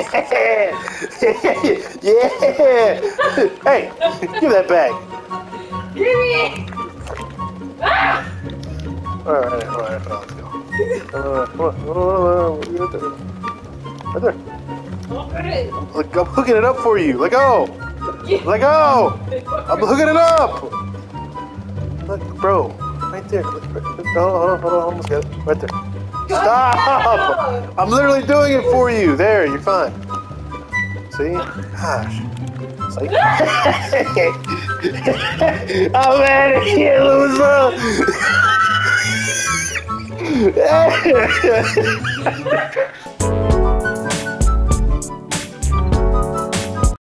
Yeah! Hey, give that back. Give me! Ah! Alright, let's go. Come on. Right there. Okay. Look, I'm hooking it up for you. Let go. Let go. I'm hooking it up. Look, bro. Right there. Hold on. Almost got it. Right there. Stop! I'm literally doing it for you. There, you're fine. See? Gosh. It's like... I'm mad at you, loser!